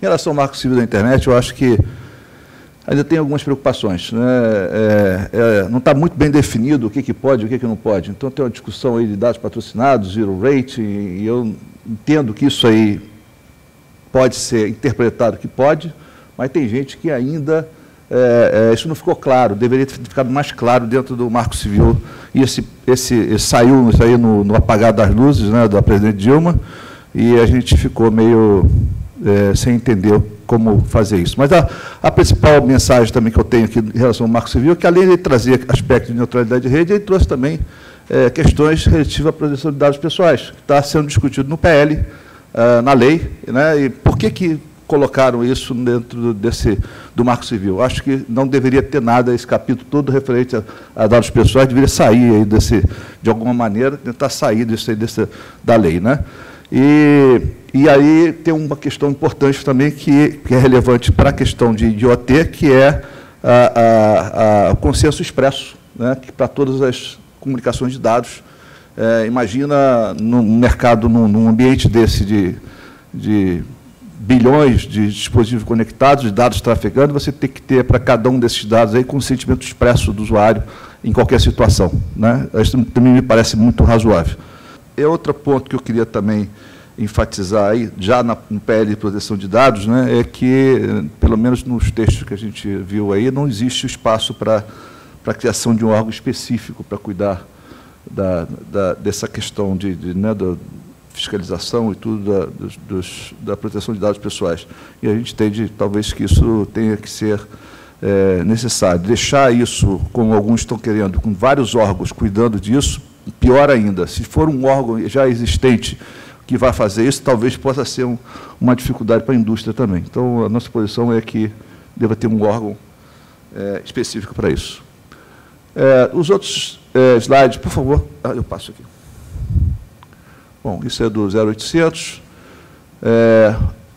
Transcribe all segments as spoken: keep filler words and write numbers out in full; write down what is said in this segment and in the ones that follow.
Em relação ao marco civil da internet, eu acho que ainda tem algumas preocupações, né? É, é, não está muito bem definido o que, que pode e o que, que não pode. Então, tem uma discussão aí de dados patrocinados, zero rate, e eu entendo que isso aí pode ser interpretado que pode, mas tem gente que ainda, é, é, isso não ficou claro, deveria ter ficado mais claro dentro do marco civil, e esse, esse, esse saiu isso aí no, no apagar das luzes, né, da presidente Dilma, e a gente ficou meio é, sem entender como fazer isso. Mas a, a principal mensagem também que eu tenho aqui em relação ao marco civil é que, além de trazer aspectos de neutralidade de rede, ele trouxe também é, questões relativas à proteção de dados pessoais, que está sendo discutido no P L, uh, na lei, né? E por que que colocaram isso dentro desse, do marco civil? Acho que não deveria ter nada, esse capítulo todo referente a, a dados pessoais, deveria sair aí desse, de alguma maneira, tentar sair desse, desse, da lei, né? E, e aí tem uma questão importante também que, que é relevante para a questão de I O T, que é a, a, a, o consenso expresso, né, que para todas as comunicações de dados. É, imagina num mercado, num, num ambiente desse de, de bilhões de dispositivos conectados, de dados trafegando, você tem que ter para cada um desses dados aí consentimento expresso do usuário em qualquer situação, né? Isso também me parece muito razoável. E outro ponto que eu queria também enfatizar aí, já na, no P L de proteção de dados, né, é que, pelo menos nos textos que a gente viu aí, não existe espaço para a criação de um órgão específico para cuidar da, da, dessa questão de, de, né, da fiscalização e tudo da, dos, dos, da proteção de dados pessoais. E a gente entende, talvez, que isso tenha que ser é, necessário. Deixar isso, como alguns estão querendo, com vários órgãos cuidando disso, pior ainda. Se for um órgão já existente que vai fazer isso, talvez possa ser um, uma dificuldade para a indústria também. Então, a nossa posição é que deva ter um órgão é, específico para isso. É, os outros é, slides, por favor. Ah, eu passo aqui. Bom, isso é do zero oitocentos. É,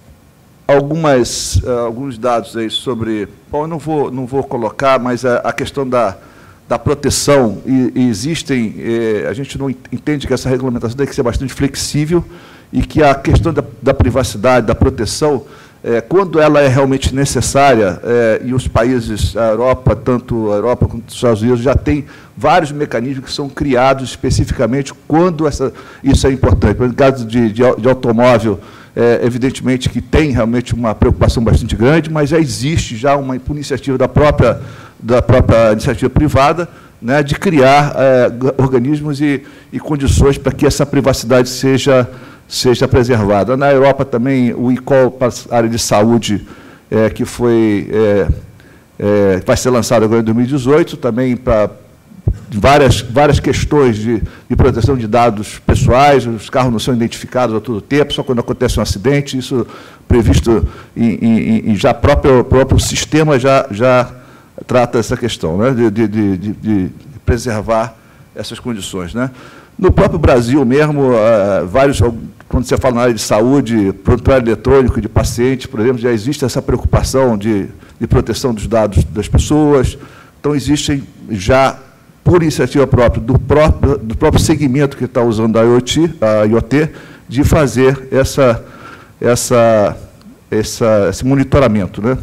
algumas, alguns dados aí sobre... Bom, eu não vou, não vou colocar, mas a, a questão da, da proteção, e, e existem... É, a gente não entende que essa regulamentação tem que ser bastante flexível e que a questão da, da privacidade, da proteção, é, quando ela é realmente necessária, é, e os países, a Europa, tanto a Europa quanto os Estados Unidos, já tem vários mecanismos que são criados especificamente quando essa, isso é importante. No caso de, de, de automóvel, é, evidentemente que tem realmente uma preocupação bastante grande, mas já existe já uma iniciativa da própria, da própria iniciativa privada, né, de criar é, organismos e, e condições para que essa privacidade seja... seja preservada. Na Europa também, o eCall para a área de saúde, é, que foi, é, é, vai ser lançado agora em dois mil e dezoito, também para várias, várias questões de, de proteção de dados pessoais, os carros não são identificados a todo tempo, só quando acontece um acidente, isso previsto em, em, em já próprio, próprio sistema já, já trata essa questão, né, de, de, de, de, de preservar essas condições, né. No próprio Brasil mesmo, uh, vários, quando você fala na área de saúde, prontuário eletrônico de pacientes, por exemplo, já existe essa preocupação de, de proteção dos dados das pessoas. Então, existem já, por iniciativa própria, do próprio, do próprio segmento que está usando a IoT, a IoT, de fazer essa, essa, essa, esse monitoramento, né?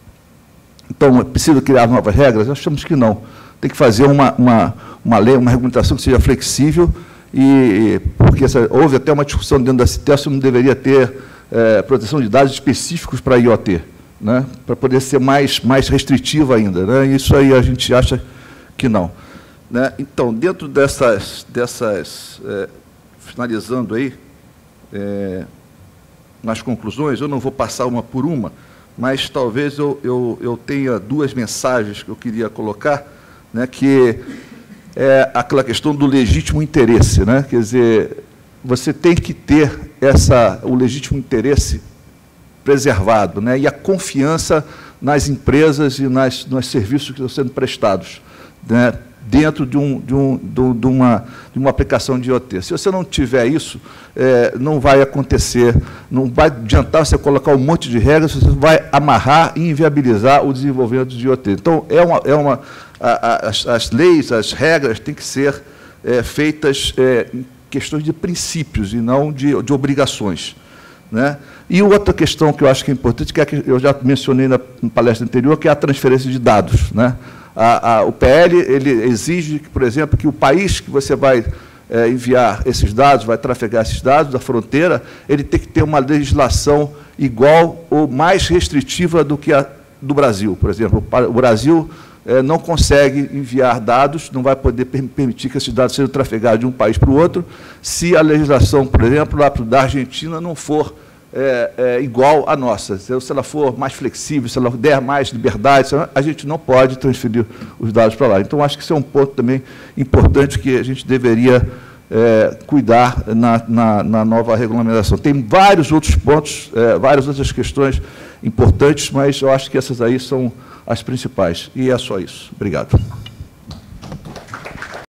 Então, é preciso criar novas regras? Nós achamos que não. Tem que fazer uma, uma, uma lei, uma regulamentação que seja flexível, e, porque essa, houve até uma discussão dentro da CITES se não deveria ter é, proteção de dados específicos para a IoT, né, para poder ser mais, mais restritivo ainda, né, isso aí a gente acha que não. Né. Então, dentro dessas, dessas é, finalizando aí, é, nas conclusões, eu não vou passar uma por uma, mas talvez eu, eu, eu tenha duas mensagens que eu queria colocar, né, que é aquela questão do legítimo interesse, né? Quer dizer, você tem que ter essa, o legítimo interesse preservado, né? E a confiança nas empresas e nas, nos serviços que estão sendo prestados, né? Dentro de, um, de, um, de, uma, de uma aplicação de IoT. Se você não tiver isso, é, não vai acontecer, não vai adiantar você colocar um monte de regras, você vai amarrar e inviabilizar o desenvolvimento de IoT. Então, é uma, é uma, a, a, as, as leis, as regras têm que ser é, feitas é, em questões de princípios e não de, de obrigações. né? E outra questão que eu acho que é importante, que, é que eu já mencionei na palestra anterior, que é a transferência de dados, né? A, a, o P L ele exige, que, por exemplo, que o país que você vai é, enviar esses dados, vai trafegar esses dados da fronteira, ele tem que ter uma legislação igual ou mais restritiva do que a do Brasil. Por exemplo, o Brasil é, não consegue enviar dados, não vai poder permitir que esses dados sejam trafegados de um país para o outro, se a legislação, por exemplo, lá da Argentina não for É, é, igual à nossa. Se ela for mais flexível, se ela der mais liberdade, a gente não pode transferir os dados para lá. Então, acho que isso é um ponto também importante que a gente deveria é, cuidar na, na, na nova regulamentação. Tem vários outros pontos, é, várias outras questões importantes, mas eu acho que essas aí são as principais. E é só isso. Obrigado.